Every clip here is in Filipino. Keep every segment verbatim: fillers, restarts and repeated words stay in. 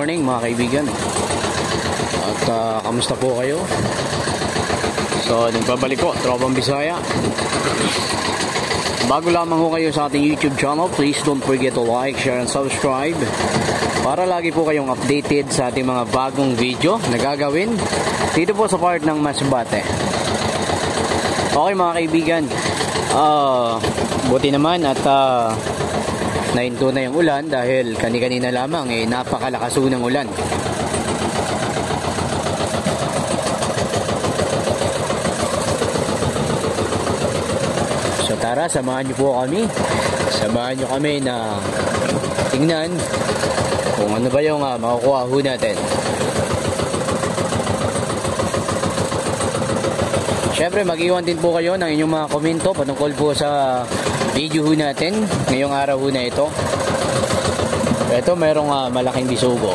morning mga kaibigan. At uh, kamusta po kayo? So, nagbabalik ko, Tropang Bisaya. Bago lamang ho kayo sa ating YouTube channel, please don't forget to like, share, and subscribe para lagi po kayong updated sa ating mga bagong video na gagawin dito po sa part ng Masbate. Okay mga kaibigan, uh, buti naman at uh, nahinto na yung ulan dahil kani-kanina lamang eh napakalakas ng ulan. So tara, samahan niyo po kami. Samahan niyo kami na tingnan kung ano ba yung uh, makukuha ho natin. Siyempre mag-iwan din po kayo ng inyong mga komento patungkol po sa video ho natin ngayong araw ho na ito. Ito merong uh, malaking bisugo.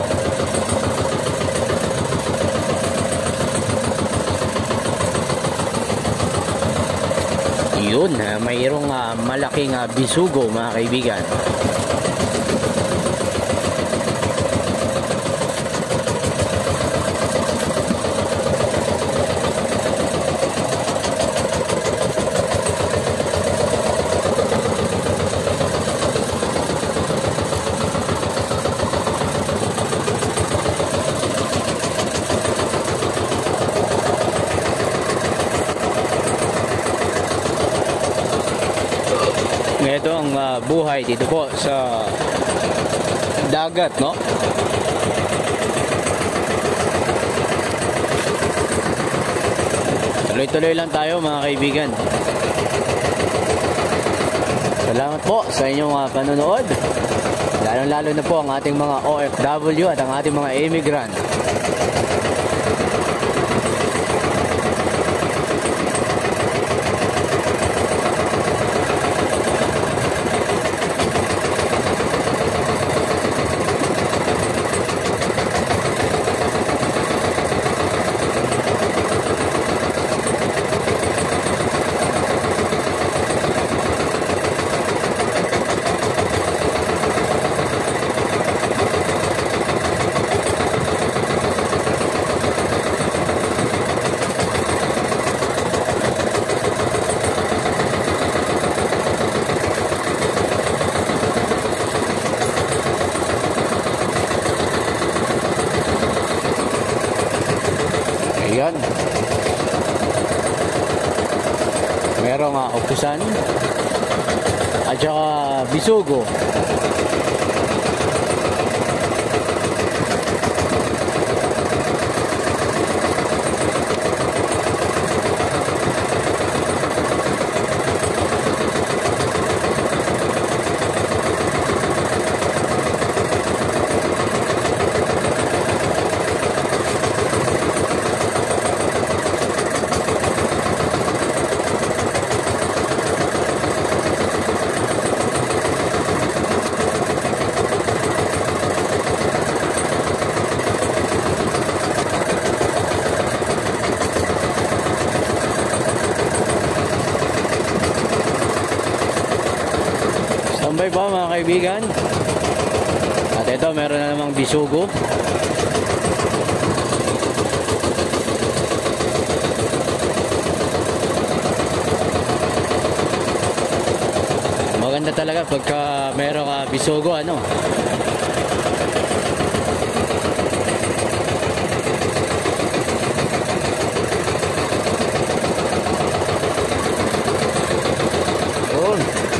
Yun, uh, mayroong uh, malaking uh, bisugo mga kaibigan. Ito ang uh, buhay dito po sa dagat, no? Tuloy-tuloy lang tayo mga kaibigan. Salamat po sa inyong uh, panonood. Lalo-lalo na po ang ating mga O F W at ang ating mga immigrant. Ayan. Merong uh, okusan at saka bisugo. Tambay pa mga kaibigan. At ito meron na namang bisugo. Maganda talaga pagka merong uh, bisugo, ano. Oh.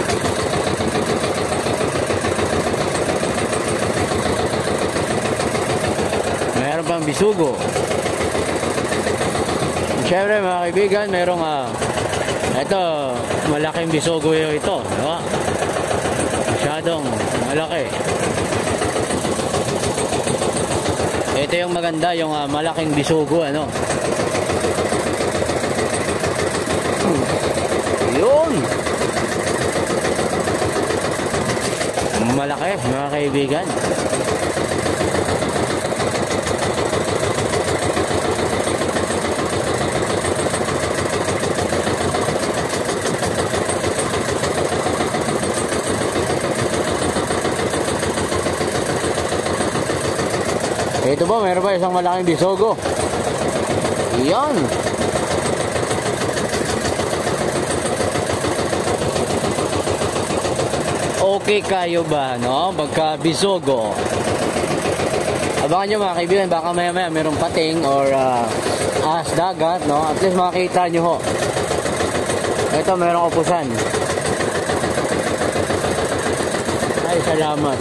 Meron pang bisugo. Siyempre mga kaibigan, merong uh, ito, malaking bisugo yung ito, diba? Masyadong malaki. Ito yung maganda, yung uh, malaking bisugo, ano. Yun. Malaki mga kaibigan. Ito po, meron pa isang malaking bisogo. Yan. Okay kayo ba, no? Pagka bisogo. Abangan nyo mga kaibigan, baka maya maya merong pating or uh, ahas dagat, no? At least makakita nyo ho. Ito, merong upusan. Ay, salamat.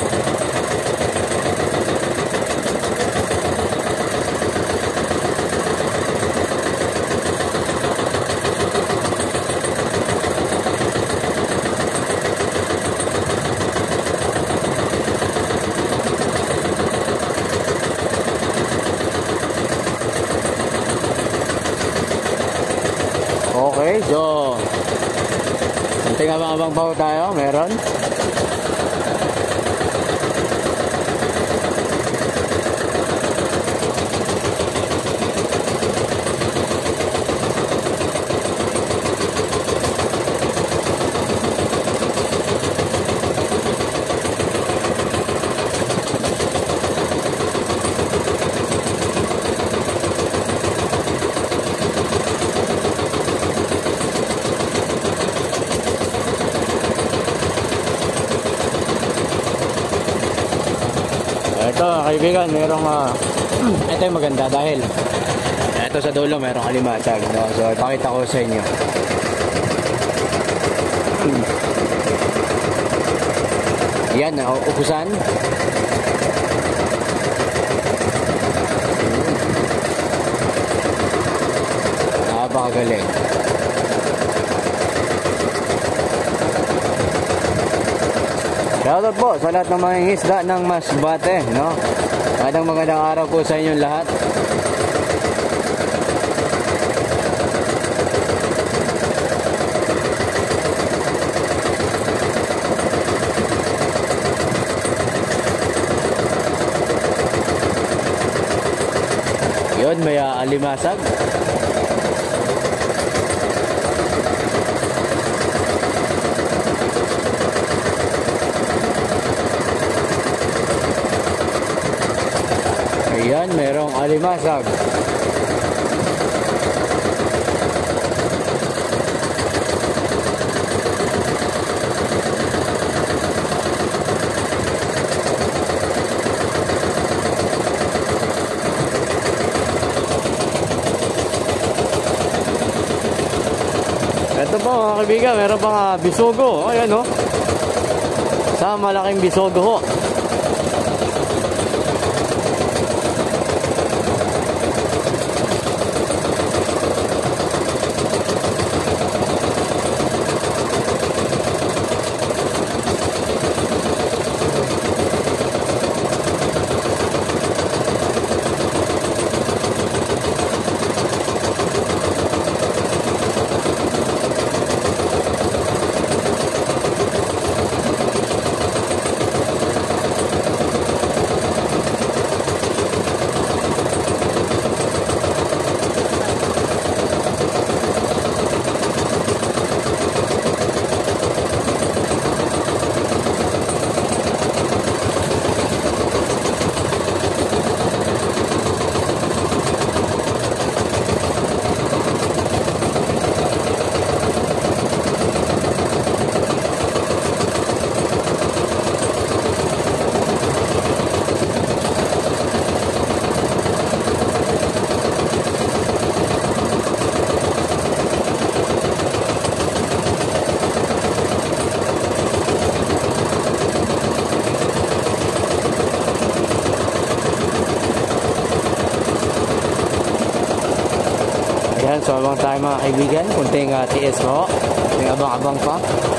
Okay, so konting abang-abang pa tayo, meron. Ito kaibigan, merong uh, ito yung maganda dahil ito sa dulo merong alimatag, no? So ipakita ko sa inyo. Yan, uh, upusan. Napakagaling. Shoutout po sa lahat ng mga isda ng Masbate, no? Magandang magandang araw po sa inyong lahat. Yun, may uh, alimasag. Ayan, merong alimasag. Ito po mga kaibigan, meron pang uh, bisogo. Ayan o. Oh. Sa malaking bisogo ho. Ayan, so abang tayo mga kaibigan, kunting uh, T S mo, kunting abang-abang pa.